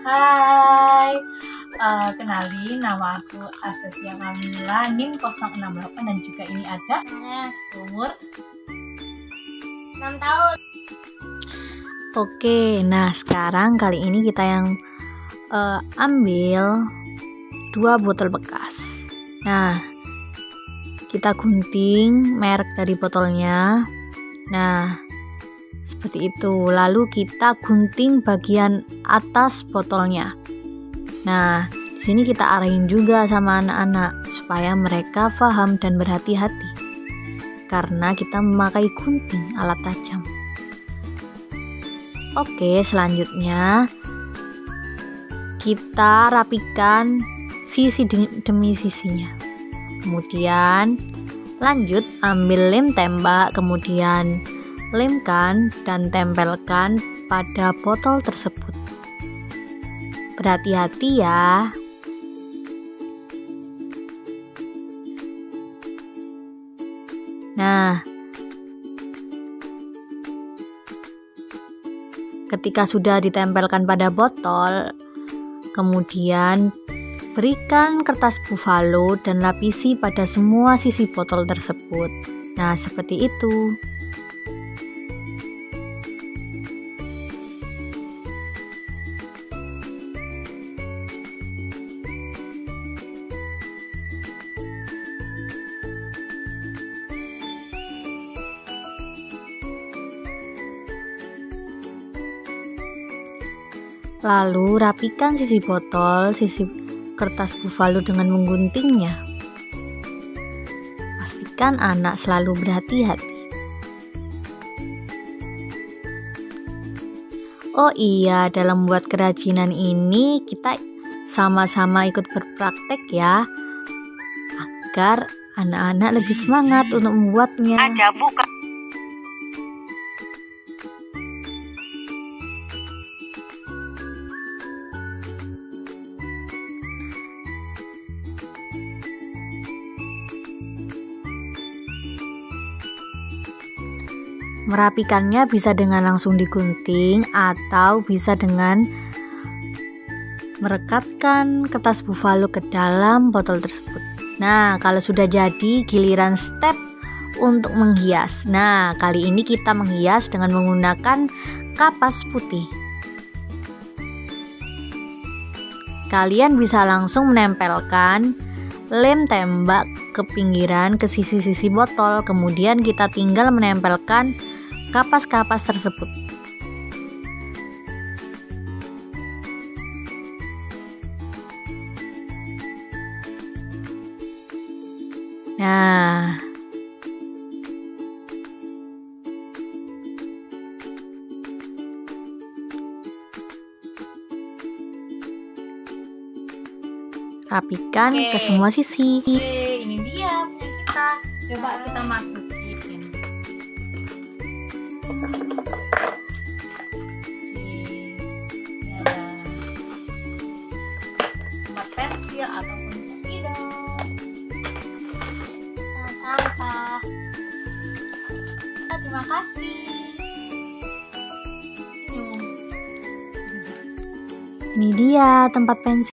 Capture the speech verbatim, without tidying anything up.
Hai, uh, kenalin nama aku Asesia Kamila, NIM nol enam delapan, dan juga ini ada Nares, umur enam tahun. Oke, nah sekarang kali ini kita yang uh, ambil dua botol bekas. Nah, kita gunting merek dari botolnya. Nah, seperti itu. Lalu kita gunting bagian atas botolnya. Nah, di sini kita arahin juga sama anak-anak supaya mereka paham dan berhati-hati. Karena kita memakai gunting, alat tajam. Oke, selanjutnya kita rapikan sisi demi sisinya. Kemudian lanjut ambil lem tembak, kemudian lemkan dan tempelkan pada botol tersebut. Berhati-hati ya. Nah, ketika sudah ditempelkan pada botol, kemudian berikan kertas buffalo dan lapisi pada semua sisi botol tersebut. Nah, seperti itu. Lalu rapikan sisi botol, sisi kertas buffalo dengan mengguntingnya. Pastikan anak selalu berhati-hati. Oh iya, dalam membuat kerajinan ini kita sama-sama ikut berpraktek ya, agar anak-anak lebih semangat untuk membuatnya. Ada buka. Merapikannya bisa dengan langsung digunting atau bisa dengan merekatkan kertas buffalo ke dalam botol tersebut. Nah, kalau sudah jadi, giliran step untuk menghias. Nah, kali ini kita menghias dengan menggunakan kapas putih. Kalian bisa langsung menempelkan lem tembak ke pinggiran, ke sisi-sisi botol. Kemudian kita tinggal menempelkan kapas-kapas tersebut. Nah, rapikan Oke. ke semua sisi. Oke, ini dia punya kita. Coba kita masukin. Pensil ataupun spidol, Nah, sampah. nah, terima kasih. Ini dia tempat pensil.